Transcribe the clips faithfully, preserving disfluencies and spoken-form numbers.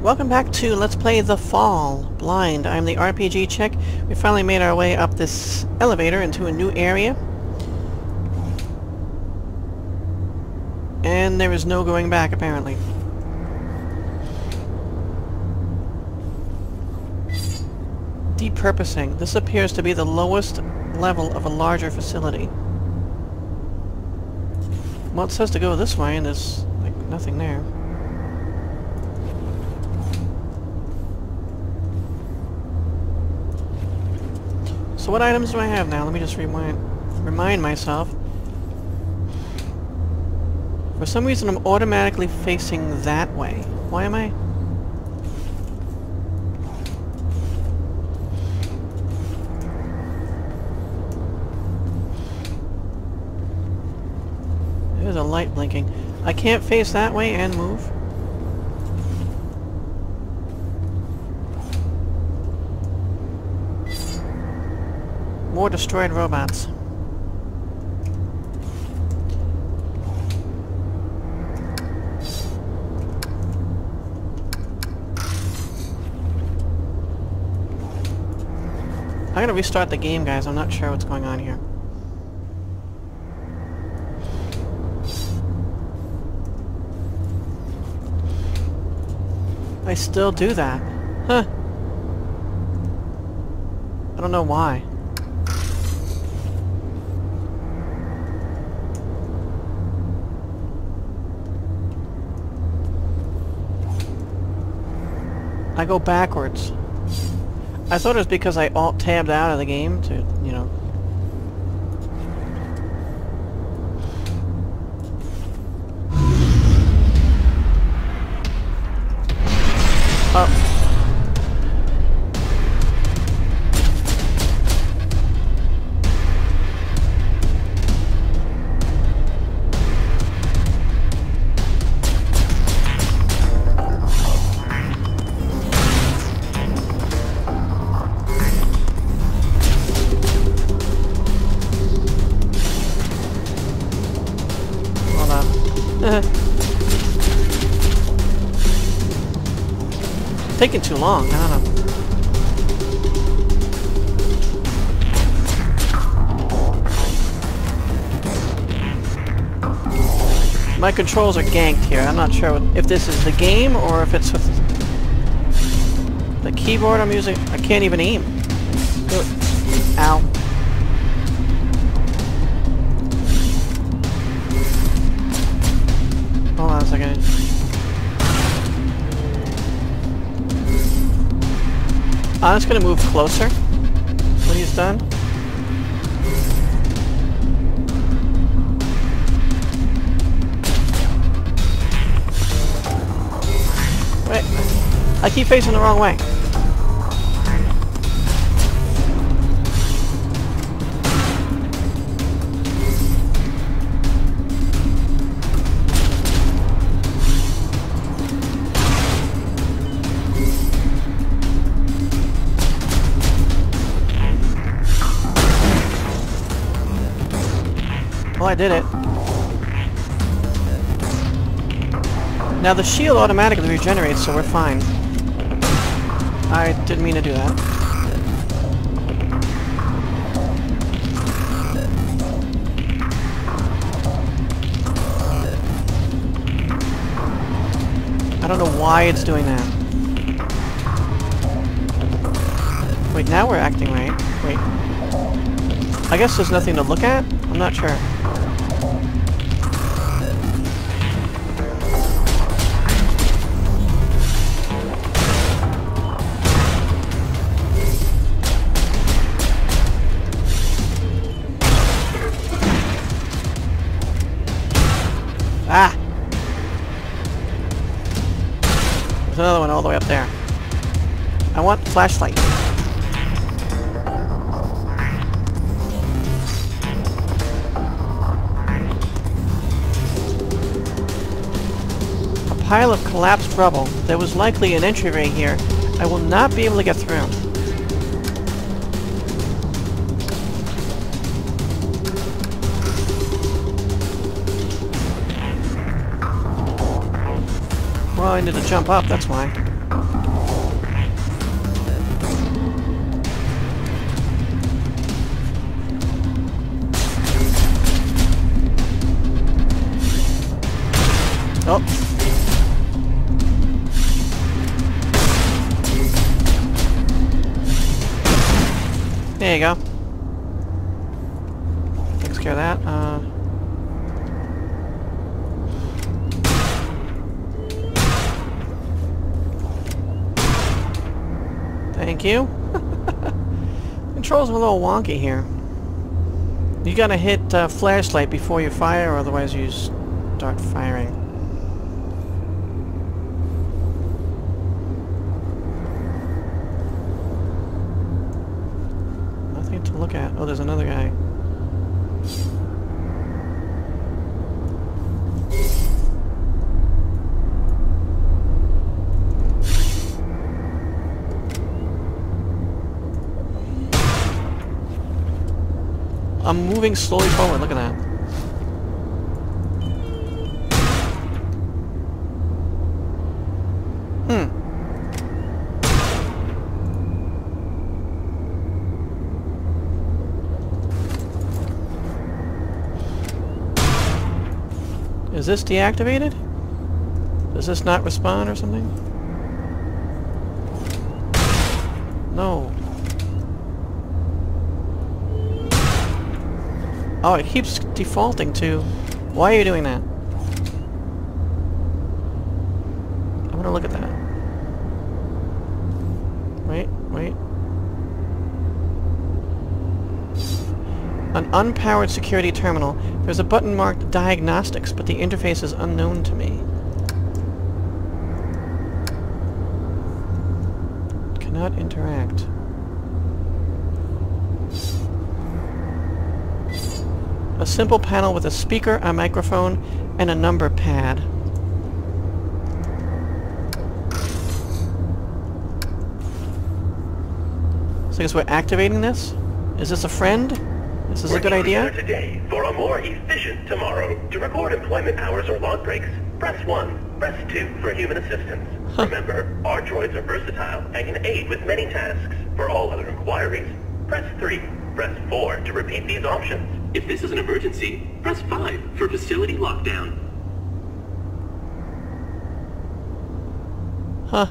Welcome back to Let's Play The Fall Blind. I'm the R P G Chick. We finally made our way up this elevator into a new area. And there is no going back, apparently. Depurposing. This appears to be the lowest level of a larger facility. Well, it says to go this way, and there's, like, nothing there. So what items do I have now? Let me just remind, remind myself. For some reason I'm automatically facing that way. Why am I? There's a light blinking. I can't face that way and move. More destroyed robots. I'm gonna restart the game, guys. I'm not sure what's going on here. I still do that. Huh. I don't know why. I go backwards. I thought it was because I alt-tabbed out of the game to, you know... Oh. Taking too long, I don't know. My controls are ganked here. I'm not sure if this is the game or if it's with the keyboard I'm using. I can't even aim. Ow. Hold on a second. I'm just gonna move closer when he's done. Wait, I keep facing the wrong way. Oh, I did it. Now the shield automatically regenerates, so we're fine. I didn't mean to do that. I don't know why it's doing that. Wait, now we're acting right. Wait. I guess there's nothing to look at? I'm not sure. Ah! There's another one all the way up there. I want the flashlight. A pile of collapsed rubble. There was likely an entryway here. I will not be able to get through. Well, I need to jump up, that's why. Oh. There you go. Takes care of that. Uh... Thank you. Controls are a little wonky here. You gotta hit uh, flashlight before you fire, otherwise you start firing. Nothing to look at. Oh, there's another guy. I'm moving slowly forward, look at that. Hmm. Is this deactivated? Does this not respond or something? No. Oh, it keeps defaulting to... Why are you doing that? I'm gonna look at that. Wait, wait. An unpowered security terminal. There's a button marked Diagnostics, but the interface is unknown to me. Cannot interact. A simple panel with a speaker, a microphone, and a number pad. So I guess we're activating this? Is this a friend? This is a good idea? Today for a more efficient tomorrow. To record employment hours or log breaks, press one. Press two for human assistance. Huh. Remember, our droids are versatile and can aid with many tasks. For all other inquiries, press three. Press four to repeat these options. If this is an emergency, press five for facility lockdown. Huh.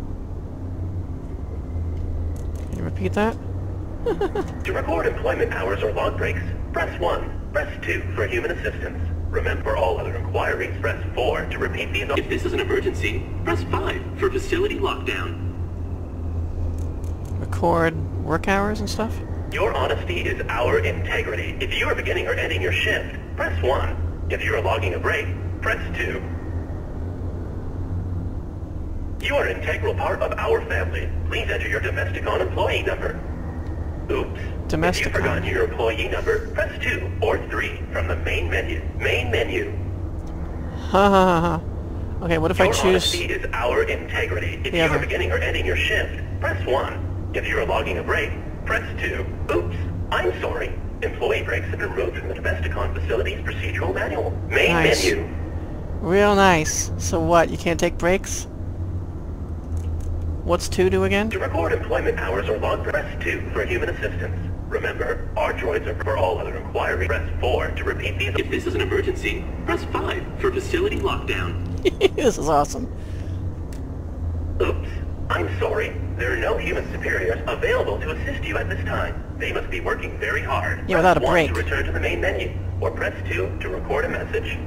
Can you repeat that? To record employment hours or log breaks, press one. Press two for human assistance. Remember, all other inquiries, press four to repeat these options. If this is an emergency, press five for facility lockdown. Record work hours and stuff? Your honesty is our integrity. If you are beginning or ending your shift, press one. If you are logging a break, press two. You are an integral part of our family. Please enter your Domesticon employee number. Oops. Domesticon. If you've forgotten your employee number, press two or three from the main menu. Main menu. Ha ha ha. Okay, what if your I choose... Your honesty is our integrity. If you are beginning or ending your shift, press one. If you are logging a break, press two. Oops. I'm sorry. Employee breaks have been removed from the Domesticon facility's procedural manual. Main nice. menu. Real nice. So what, you can't take breaks? What's two do again? To record employment hours or log, press two for human assistance. Remember, our droids are for all other inquiries. Press four to repeat these. If this is an emergency, press five for facility lockdown. This is awesome. Oops. I'm sorry. There are no human superiors available to assist you at this time. They must be working very hard. Yeah, without a press break. one to return to the main menu, or press two to record a message.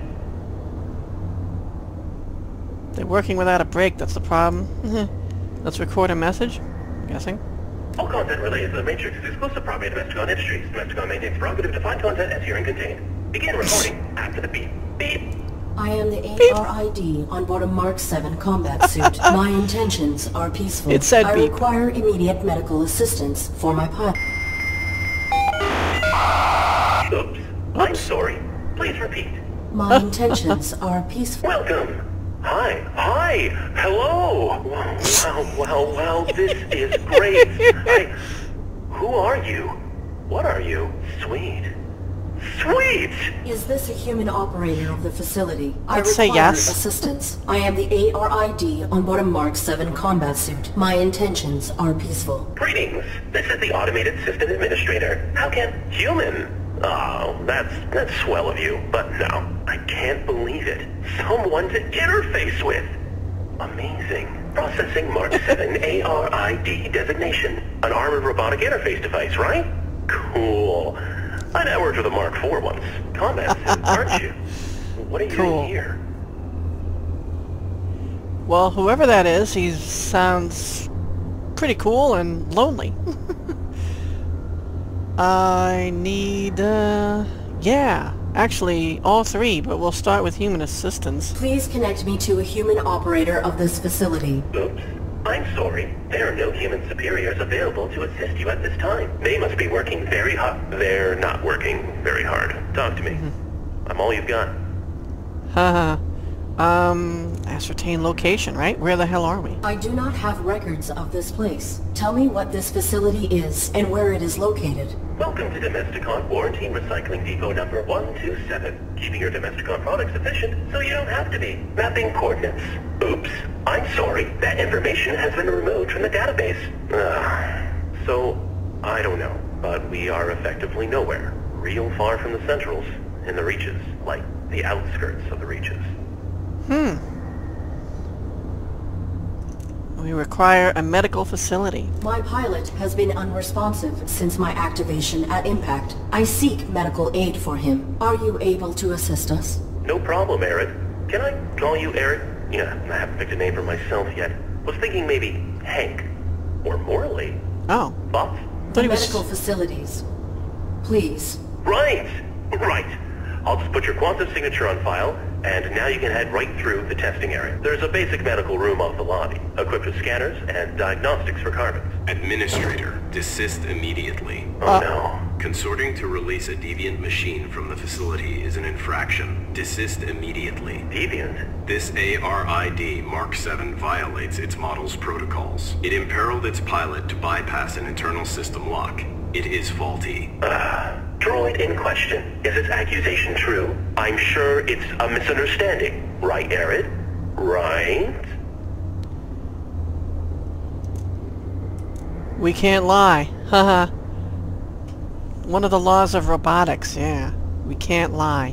They're working without a break, that's the problem. Let's record a message, I'm guessing. All content related to the Matrix is exclusive property of Domesticon Industries. Domesticon maintains prerogative to find content as herein contained. Begin recording after the beep. Beep. I am the A R I D on board a Mark seven combat suit. My intentions are peaceful. It said I beep. require immediate medical assistance for my pilot. Oops. I'm sorry. Please repeat. My intentions are peaceful. Welcome. Hi. Hi. Hello. Well, well, well, well, this is great. I... Who are you? What are you? Sweet. Sweet! Is this a human operator of the facility? I'd I say require yes. assistance. I am the A R I D on board a Mark seven combat suit. My intentions are peaceful. Greetings. This is the Automated System Administrator. How can human Oh, that's, that's swell of you, but no, I can't believe it. Someone to interface with! Amazing. Processing Mark seven A R I D designation. An armored robotic interface device, right? Cool. I networked with a Mark four once. Combat suit, aren't you? What are you Cool. doing here? Well, whoever that is, he sounds pretty cool and lonely. I need, uh... yeah, actually, all three, but we'll start with human assistance. Please connect me to a human operator of this facility. Oops. I'm sorry. There are no human superiors available to assist you at this time. They must be working very hard. They're not working very hard. Talk to me. Mm-hmm. I'm all you've got. Haha. um, ascertain location, right? Where the hell are we? I do not have records of this place. Tell me what this facility is and where it is located. Welcome to Domesticon Warranty Recycling Depot number one two seven. Keeping your Domesticon products efficient so you don't have to be. Mapping coordinates. Oops. I'm sorry. That information has been removed from the database. Ugh. So, I don't know. But we are effectively nowhere. Real far from the centrals. In the reaches. Like, the outskirts of the reaches. Hmm. We require a medical facility. My pilot has been unresponsive since my activation at impact. I seek medical aid for him. Are you able to assist us? No problem, Eric. Can I call you Eric? Yeah, I haven't picked a name for myself yet. Was thinking maybe Hank. Or Morley. Oh. Thoughts? Thought he was... Medical facilities. Please. Right! Right. I'll just put your quantum signature on file, and now you can head right through the testing area. There's a basic medical room off the lobby, equipped with scanners and diagnostics for carbons. Administrator, desist immediately. Oh Uh. no. Consorting to release a deviant machine from the facility is an infraction. Desist immediately. Deviant? This A R I D Mark seven violates its model's protocols. It imperiled its pilot to bypass an internal system lock. It is faulty. Uh, droid in question. Is its accusation true? I'm sure it's a misunderstanding. Right, Eric? Right? We can't lie. Haha. One of the laws of robotics, yeah. We can't lie.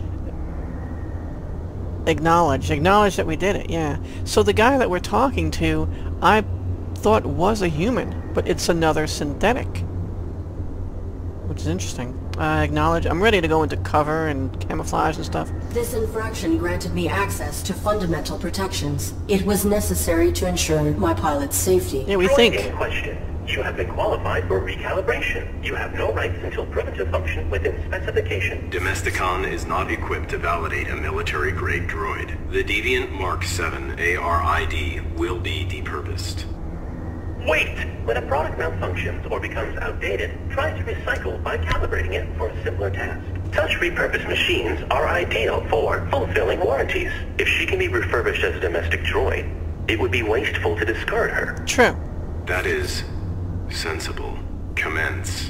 Acknowledge. Acknowledge that we did it, yeah. So the guy that we're talking to, I thought was a human, but it's another synthetic. Which is interesting. I acknowledge. I'm ready to go into cover and camouflage and stuff. This infraction granted me access to fundamental protections. It was necessary to ensure my pilot's safety. Yeah, we Droid think. in question. You have been qualified for recalibration. You have no rights until proven to function within specification. Domesticon is not equipped to validate a military-grade droid. The Deviant Mark seven A R I D will be depurposed. Wait! When a product malfunctions or becomes outdated, try to recycle by calibrating it for a simpler task. Such repurposed machines are ideal for fulfilling warranties. If she can be refurbished as a domestic droid, it would be wasteful to discard her. True. That is sensible. Commence.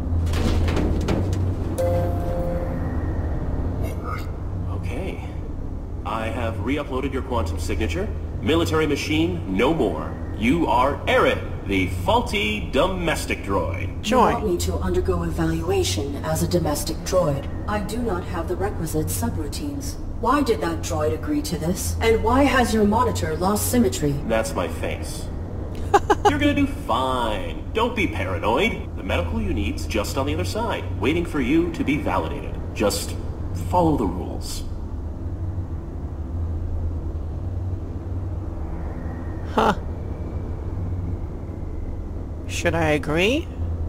Okay. I have re-uploaded your quantum signature. Military machine, no more. You are Eric, the faulty domestic droid. You want Joy. me to undergo evaluation as a domestic droid. I do not have the requisite subroutines. Why did that droid agree to this? And why has your monitor lost symmetry? That's my face. You're gonna do fine. Don't be paranoid. The medical you need's just on the other side, waiting for you to be validated. Just follow the rules. Huh. Should I agree?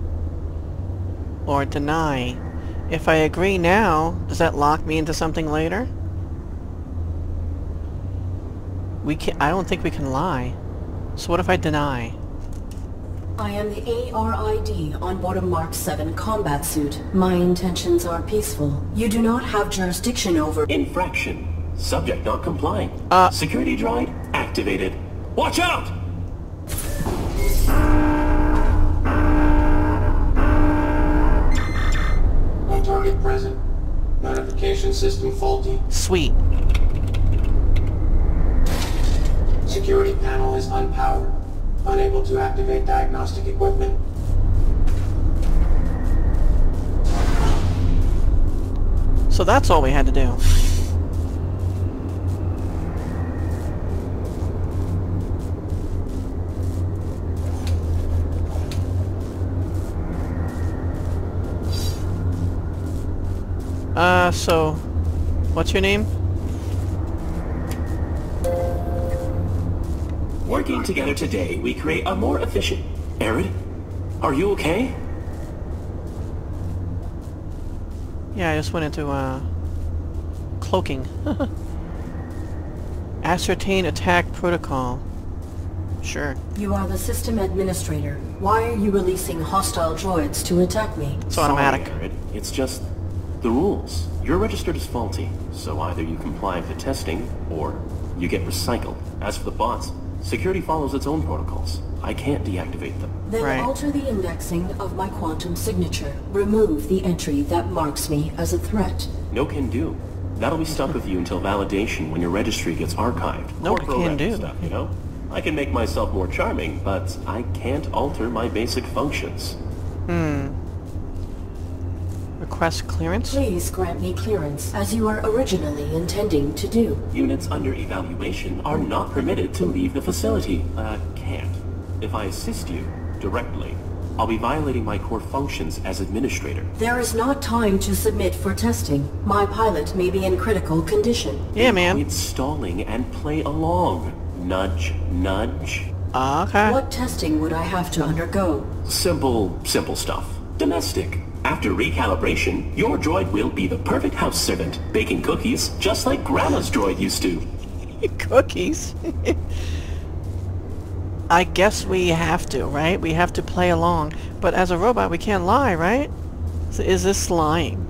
Or deny? If I agree now, does that lock me into something later? We can I don't think we can lie. So what if I deny? I am the A R I D on board a Mark seven combat suit. My intentions are peaceful. You do not have jurisdiction over... Infraction. Subject not complying. Uh. Security droid activated. Watch out! No target present. Notification system faulty. Sweet. Security panel is unpowered. Unable to activate diagnostic equipment. So that's all we had to do. Uh, so, what's your name? Working together today, we create a more efficient... Arid? Are you okay? Yeah, I just went into, uh... cloaking. Ascertain attack protocol. Sure. You are the system administrator. Why are you releasing hostile droids to attack me? It's automatic. Sorry, Arid. It's just... the rules. You're registered as faulty, so either you comply with the testing, or you get recycled. As for the bots, security follows its own protocols. I can't deactivate them. Then Right. alter the indexing of my quantum signature. Remove the entry that marks me as a threat. No can do. That'll be stuck with you until validation when your registry gets archived. No Corporal can rep do. stuff, you know? I can make myself more charming, but I can't alter my basic functions. Hmm. Request clearance? Please grant me clearance, as you are originally intending to do. Units under evaluation are not permitted to leave the facility. Uh, can't. If I assist you directly, I'll be violating my core functions as administrator. There is not time to submit for testing. My pilot may be in critical condition. Yeah, man. Avoid stalling and play along. Nudge, nudge. Uh, okay. What testing would I have to undergo? Simple, simple stuff. Domestic. After recalibration, your droid will be the perfect house servant, baking cookies just like Grandma's droid used to. Cookies? I guess we have to, right? We have to play along. But as a robot, we can't lie, right? So is this lying?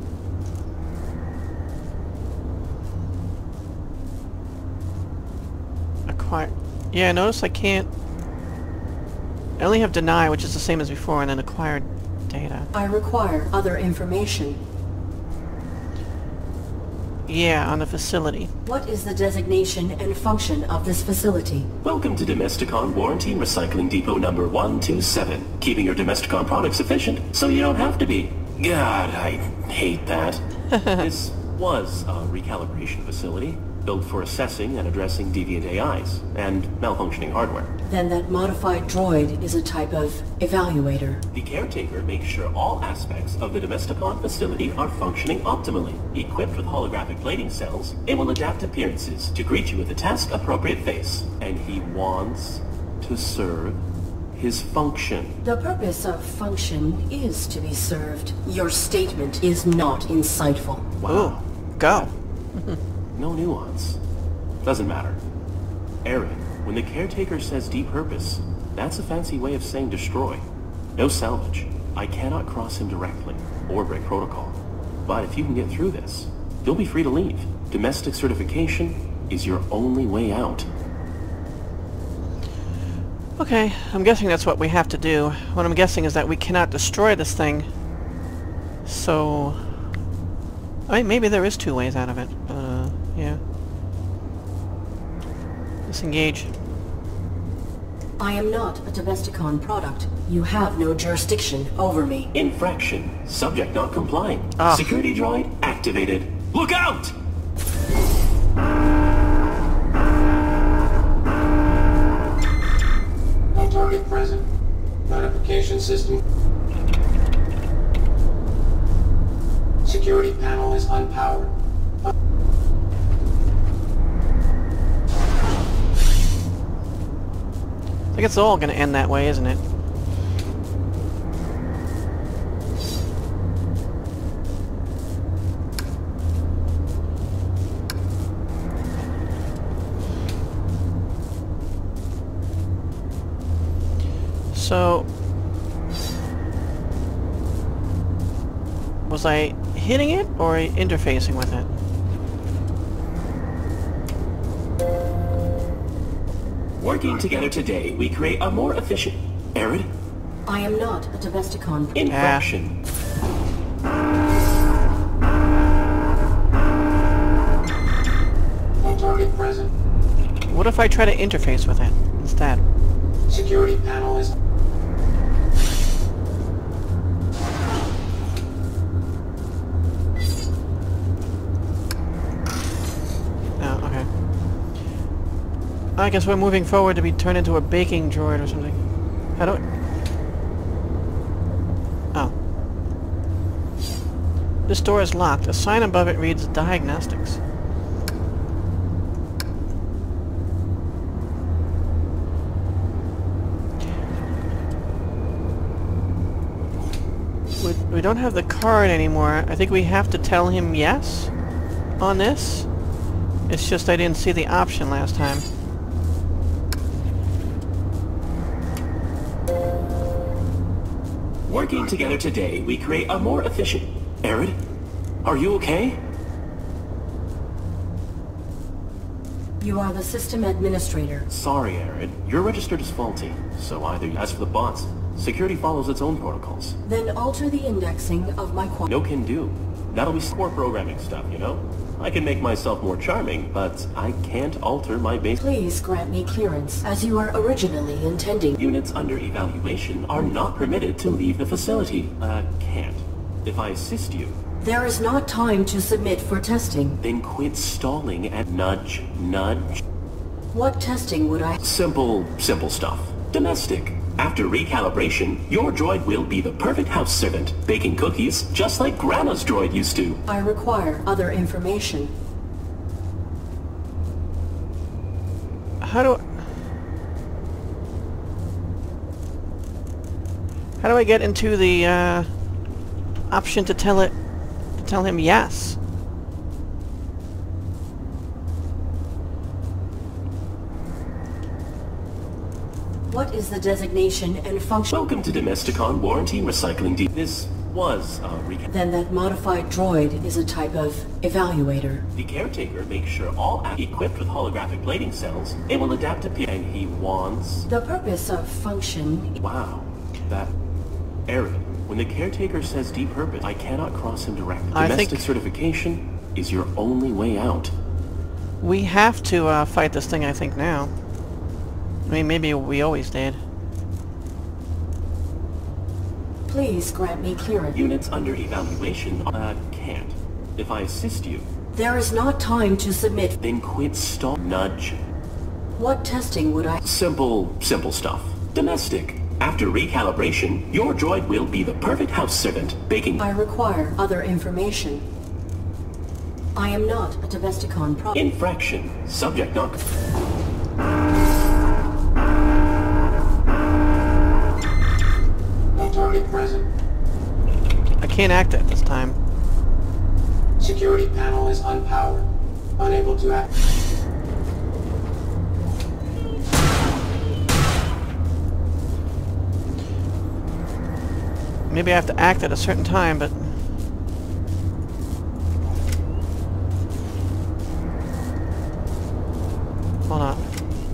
Acquire... Yeah, notice I can't... I only have deny, which is the same as before, and then acquired data. I require other information. Yeah, on the facility. What is the designation and function of this facility? Welcome to Domesticon Warranty and Recycling Depot number one two seven. Keeping your Domesticon products efficient so you don't have to be. God, I hate that. This was a recalibration facility, built for assessing and addressing deviant A Is, and malfunctioning hardware. Then that modified droid is a type of evaluator. The caretaker makes sure all aspects of the Domesticon facility are functioning optimally. Equipped with holographic plating cells, it will adapt appearances to greet you with a task-appropriate face. And he wants to serve his function. The purpose of function is to be served. Your statement is not insightful. Wow. Ooh, go. No nuance. Doesn't matter. Aaron, when the caretaker says depurpose, that's a fancy way of saying destroy. No salvage. I cannot cross him directly, or break protocol. But if you can get through this, you'll be free to leave. Domestic certification is your only way out. Okay, I'm guessing that's what we have to do. What I'm guessing is that we cannot destroy this thing. So... I mean, maybe there is two ways out of it. Uh, yeah. Disengage. I am not a Domesticon product. You have no jurisdiction over me. Infraction. Subject not complying. Ah. Security droid activated. Look out! No target present. Notification system. Security panel is unpowered. I think it's all gonna end that way, isn't it? So... was I hitting it, or interfacing with it? Working together today, we create a more efficient... Arid? I am not a Domesticon. Infraction. No target present. What if I try to interface with it instead? Security panel is... I guess we're moving forward to be turned into a baking droid or something. How do I... Oh. This door is locked. A sign above it reads diagnostics. We, we don't have the card anymore. I think we have to tell him yes on this. It's just I didn't see the option last time. Working together today, we create a more efficient... Arid? Are you okay? You are the system administrator. Sorry, Arid. Your register is faulty. So either... As for the bots, security follows its own protocols. Then alter the indexing of my quality. No can do. That'll be core programming stuff, you know? I can make myself more charming, but I can't alter my base... Please grant me clearance, as you were originally intending. Units under evaluation are not permitted to leave the facility. Uh, can't. If I assist you... There is not time to submit for testing. Then quit stalling and nudge, nudge. What testing would I... Simple, simple stuff. Domestic. After recalibration, your droid will be the perfect house servant, baking cookies just like Grandma's droid used to. I require other information. How do... How do I get into the, uh... option to tell it... to tell him yes? What is the designation and function? Welcome to Domesticon Warranty Recycling D. This was a recal... Then that modified droid is a type of evaluator. The caretaker makes sure all apps equipped with holographic plating cells, it will adapt to P... And he wants... The purpose of function... Wow. That... Arid. When the caretaker says depurpose, I cannot cross him directly. I Domestic think... certification is your only way out. We have to, uh, fight this thing, I think, now. I mean, maybe we always did. Please grant me clearance. Units under evaluation, uh, can't. If I assist you... There is not time to submit. Then quit stall... Nudge. What testing would I... Simple, simple stuff. Domestic. After recalibration, your droid will be the perfect house servant, baking... I require other information. I am not a Domesticon pro... Infraction. Subject not... No target present. I can't act it this time. Security panel is unpowered. Unable to act. Maybe I have to act at a certain time, but... Hold on.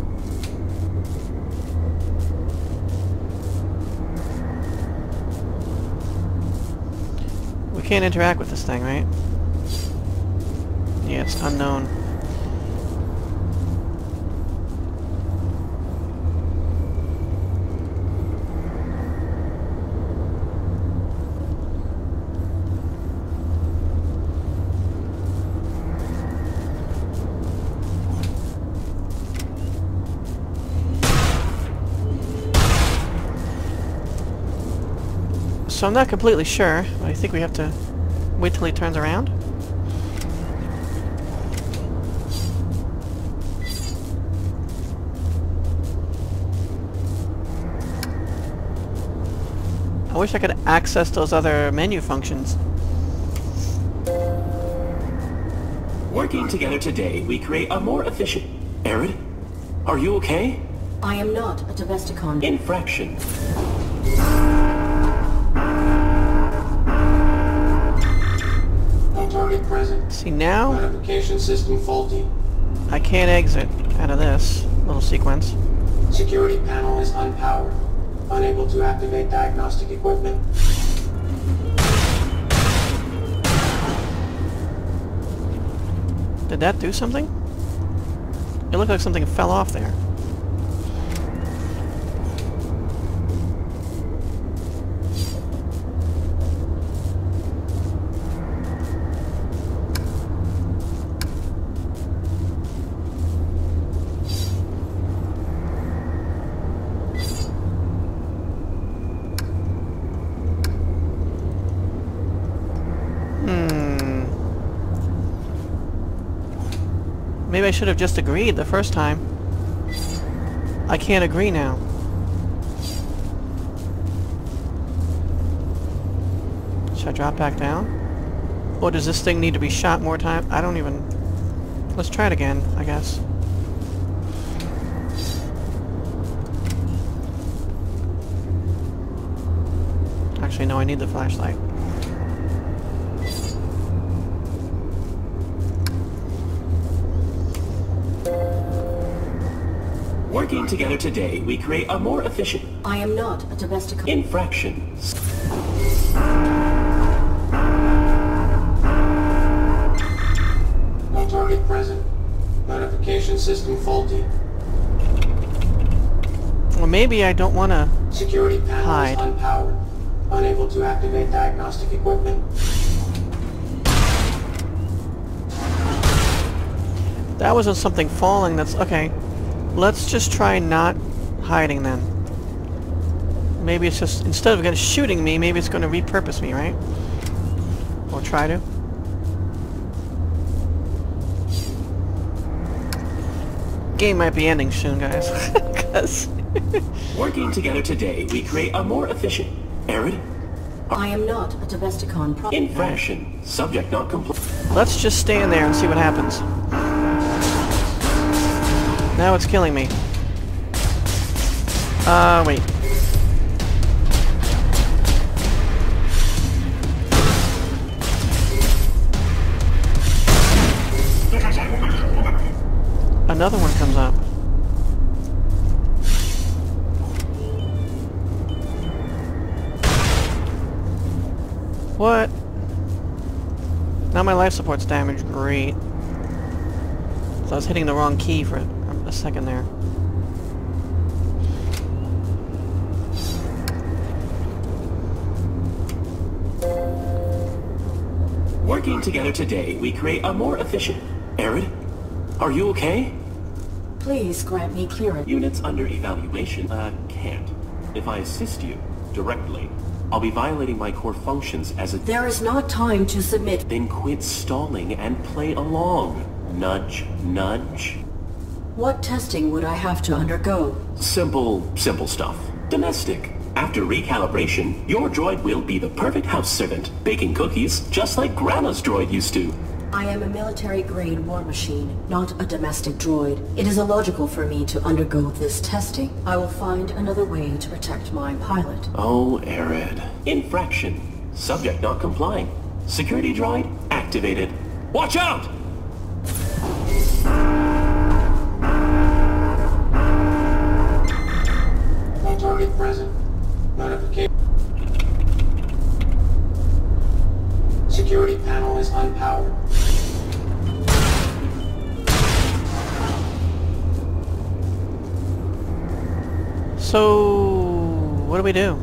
We can't interact with this thing, right? Yeah, it's unknown. So I'm not completely sure, but I think we have to wait till he turns around. I wish I could access those other menu functions. Working together today, we create a more efficient... Arid? Are you okay? I am not a Domesticon. Infraction. No target present. See, now Notification system faulty. I can't exit out of this little sequence. Security panel is unpowered. Unable to activate diagnostic equipment. Did that do something? It looked like something fell off there. Maybe I should have just agreed the first time. I can't agree now. Should I drop back down? Or does this thing need to be shot more time? I don't even... Let's try it again, I guess. Actually, no, I need the flashlight. Working together today, we create a more efficient... I am not a domestic... infraction. No target present. Notification system faulty. Well, maybe I don't want to Security panel hide. is unpowered. Unable to activate diagnostic equipment. That wasn't something falling, that's... Okay. Let's just try not hiding then. Maybe it's just... Instead of gonna shooting me, maybe it's gonna repurpose me, right? Or try to. Game might be ending soon, guys. Because... Working together today, we create a more efficient... Arid? I am not a Domesticon pro- Infraction. Subject not complete. Let's just stand there and see what happens. Now it's killing me. Uh, wait. Another one comes up. What? Now my life support's damaged. Great. So I was hitting the wrong key for a second there. Working together today, we create a more efficient... Arid? Are you okay? Please grant me clearance. Units under evaluation, uh, can't. If I assist you directly, I'll be violating my core functions as a... There is not time to submit. Then quit stalling and play along. Nudge, nudge. What testing would I have to undergo? Simple, simple stuff. Domestic. After recalibration, your droid will be the perfect house servant, baking cookies just like Grandma's droid used to. I am a military-grade war machine, not a domestic droid. It is illogical for me to undergo this testing. I will find another way to protect my pilot. Oh, Arid. Infraction. Subject not complying. Security droid activated. Watch out! No target present. Notification. Security panel is unpowered. So... what do we do?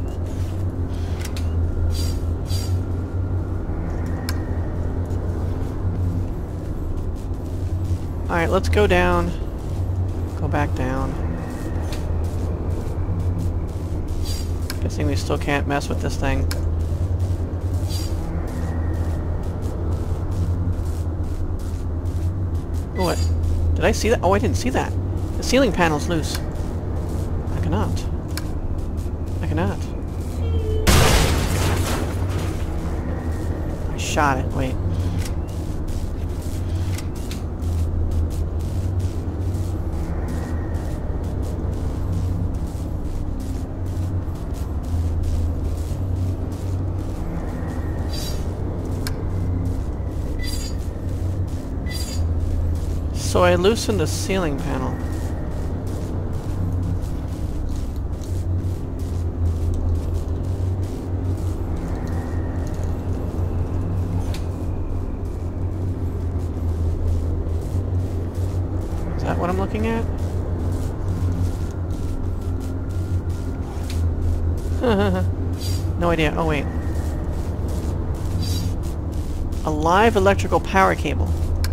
Alright, let's go down. Go back down. Guessing we still can't mess with this thing. What? Did I see that? Oh, I didn't see that. The ceiling panel's loose. I cannot. I cannot. I shot it. Wait. So I loosened the ceiling panel. Is that what I'm looking at? No idea. Oh wait. A live electrical power cable.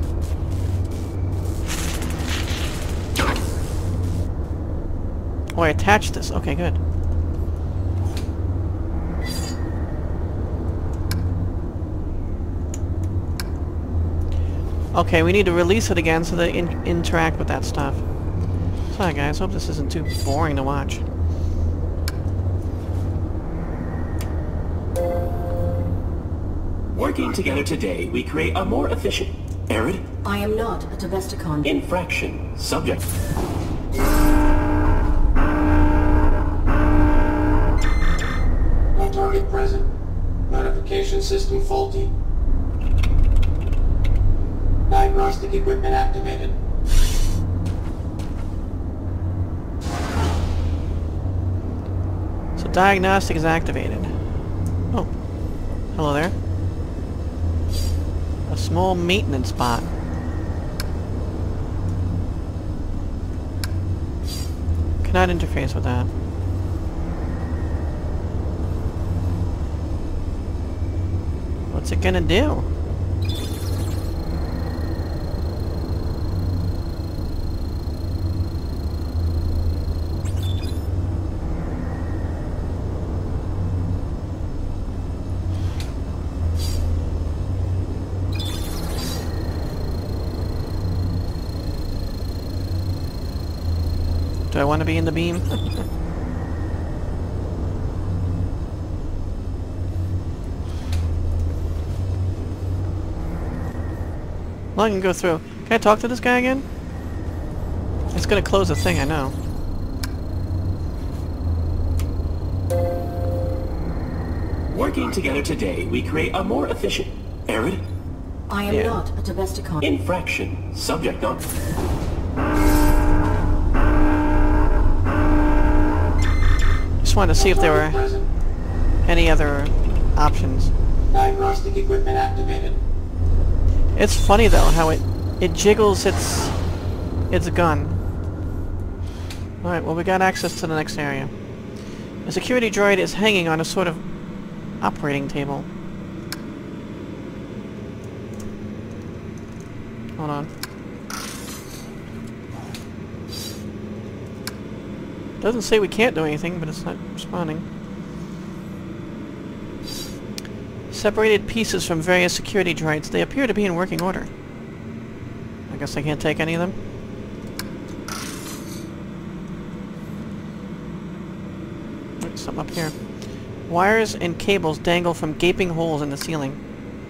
Oh, I attached this. Okay, good. Okay, we need to release it again so they in interact with that stuff. Sorry guys, hope this isn't too boring to watch. Working together today, we create a more efficient... Arid? I am not a Domesticon. Infraction. Subject. No target present. Notification system faulty. Diagnostic equipment activated. So diagnostic is activated. Oh. Hello there. A small maintenance bot. Cannot interface with that. What's it gonna do? Do I want to be in the beam? Well, I can go through. Can I talk to this guy again? It's gonna close the thing, I know. Working together today, we create a more efficient... Arid? I am Yeah. not a Domesticon. Infraction. Subject not... Just wanted to see if there were Present. any other options. Diagnostic equipment activated. It's funny though how it it jiggles its its gun. Alright, well we got access to the next area. A security droid is hanging on a sort of operating table. Hold on. Doesn't say we can't do anything, but it's not responding. Separated pieces from various security droids. They appear to be in working order. I guess I can't take any of them. Wait, something up here. Wires and cables dangle from gaping holes in the ceiling.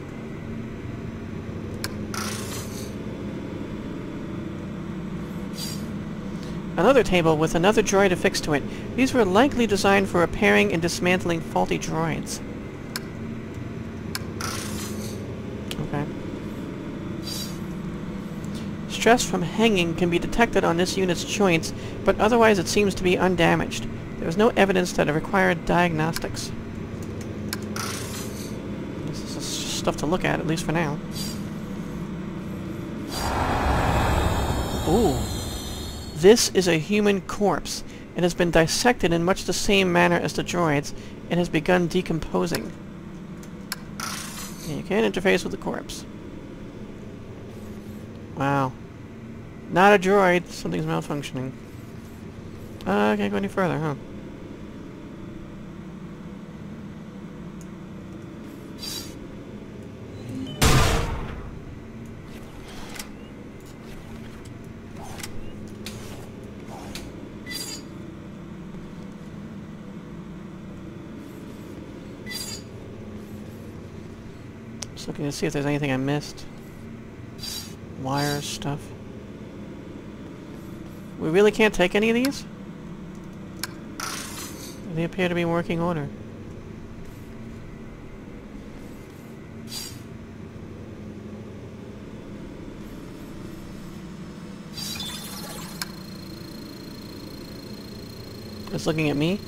Another table with another droid affixed to it. These were likely designed for repairing and dismantling faulty droids. Okay. Stress from hanging can be detected on this unit's joints, but otherwise it seems to be undamaged. There is no evidence that it required diagnostics. This is just stuff to look at, at least for now. Ooh. This is a human corpse. It has been dissected in much the same manner as the droids and has begun decomposing. Yeah, you can't interface with the corpse. Wow. Not a droid. Something's malfunctioning. Uh, I can't go any further, huh? Just looking to see if there's anything I missed. Wires, stuff. We really can't take any of these? They appear to be in working order. It's looking at me.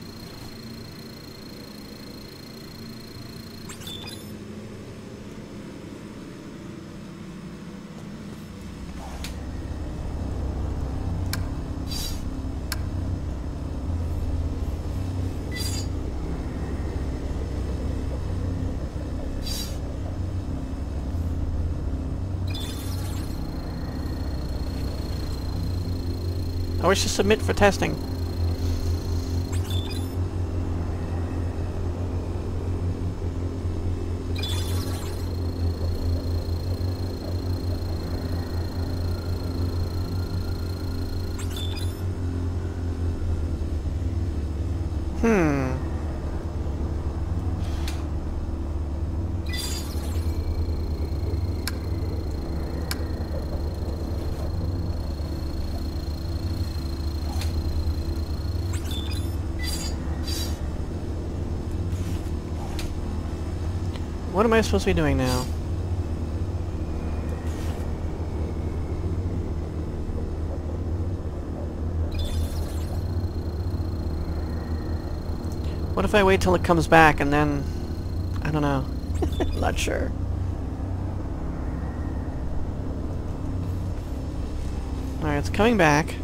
I wish to submit for testing. what am I supposed to be doing now? What if I wait till it comes back and then... I don't know. I'm not sure. Alright, it's coming back.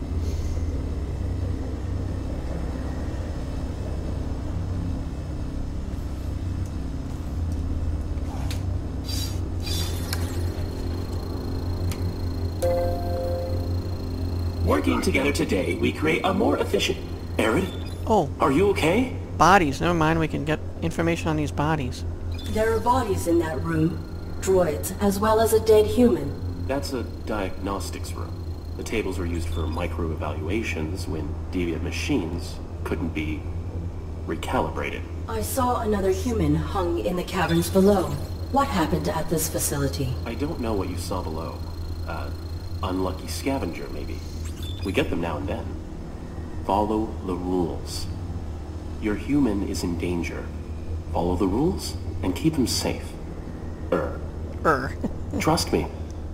Working together today, we create a more efficient... Arid? Oh, Are you okay? bodies. Never mind, we can get information on these bodies. There are bodies in that room. Droids, as well as a dead human. That's a diagnostics room. The tables were used for micro-evaluations when deviant machines couldn't be recalibrated. I saw another human hung in the caverns below. What happened at this facility? I don't know what you saw below. Uh, unlucky scavenger, maybe. We get them now and then. Follow the rules. Your human is in danger. Follow the rules and keep him safe. Er. Er. Trust me.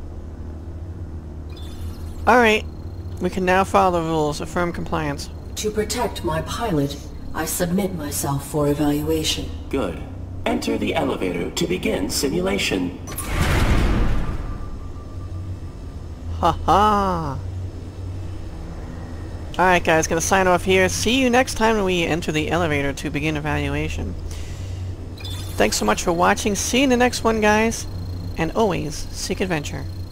Alright. We can now follow the rules. Affirm compliance. To protect my pilot, I submit myself for evaluation. Good. Enter the elevator to begin simulation. Haha. Alright guys, gonna sign off here. See you next time when we enter the elevator to begin evaluation. Thanks so much for watching. See you in the next one, guys. And always seek adventure.